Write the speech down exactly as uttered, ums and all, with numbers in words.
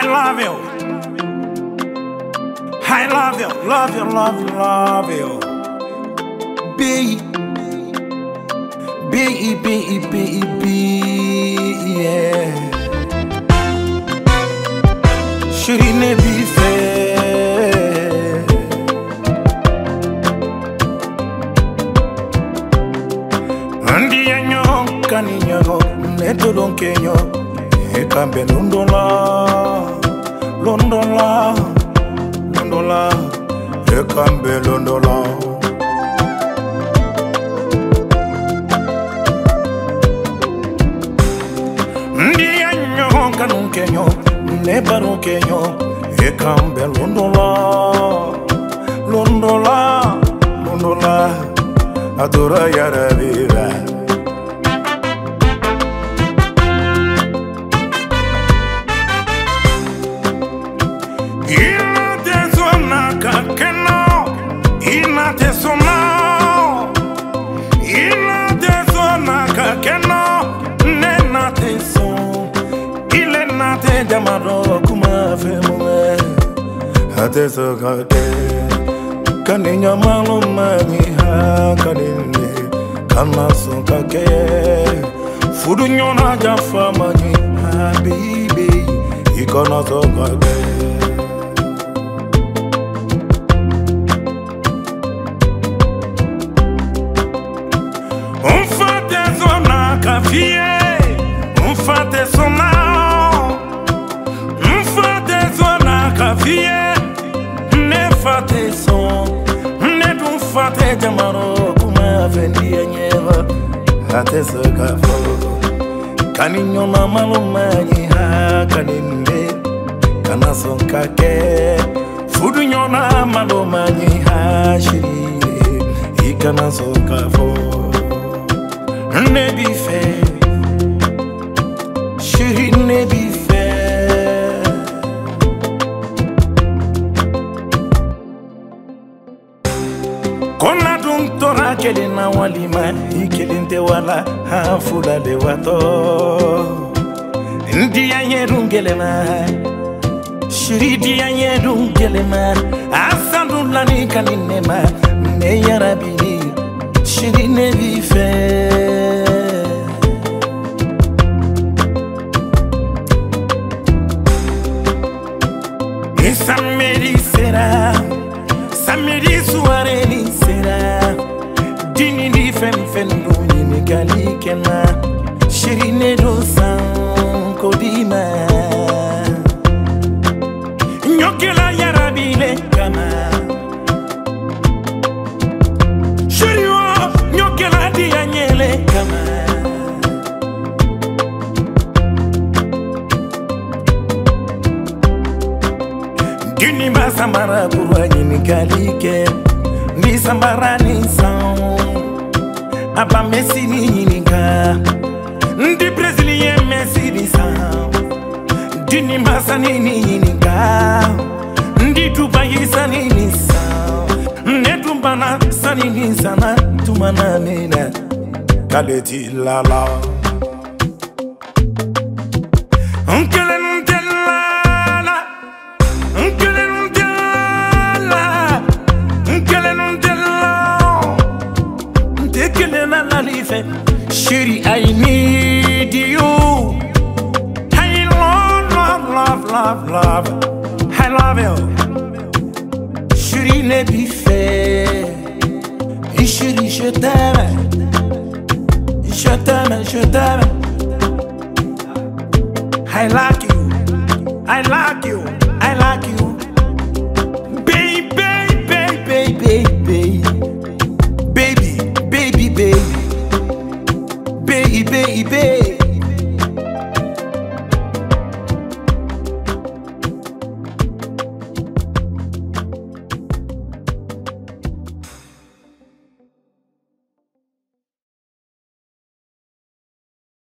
I love you. I love you, love you, love you, love you. B, B, B, B, B, yeah. Shouldn't it be fair? Andi yanyo, kaninyo, neto don kenyo. E kambe londola, londola, londola, e kambe londola. Ndi anyo kanun kenyo, ne baro kenyo, e kambe londola, londola, londola, adora yara viva. Ate so kate kaninya maluma ni ha kaninde kana so kake fudu nyona jafa mani ha baby ikona so kake on fate zona kafie on fate sona on fate zona kafie fate son, ne dun fate jamaro kuma fendi nyeva ate so kafo kaninyo na maluma ni ha kaninde kana son kake fudu nyona maluma ni ha shiri ikana so kafo ne bi fe shiri ne bi fe. Kona dun tora kelina walima ikilinte wala hafula de wato Ndiya yerun gelema Shiri diya yerun gelema Asandu lani kaninema Ne yarabini Shiri ne bife Isameri sera Samedi soirée ni sera Dini di fem fem do ni gali kena Shirine do san kodima Nyokela yarabile kama Shiriwa nyokela di anyele kama Dini masambara kurwa ni kalike Ni sambara ni san Aba mesi ni nyinika Ndi Brazilien mesi ni san Dini masa ni nyinika Ndi Dubai sani ni san Netumbana sani ni sana Tumana nina Kaleti lala Unkele Shiri, I need you. I love, love, love, love, love. I love you. Shiri, ne bi fait. Shiri, je t'aime. Je t'aime, je t'aime. I like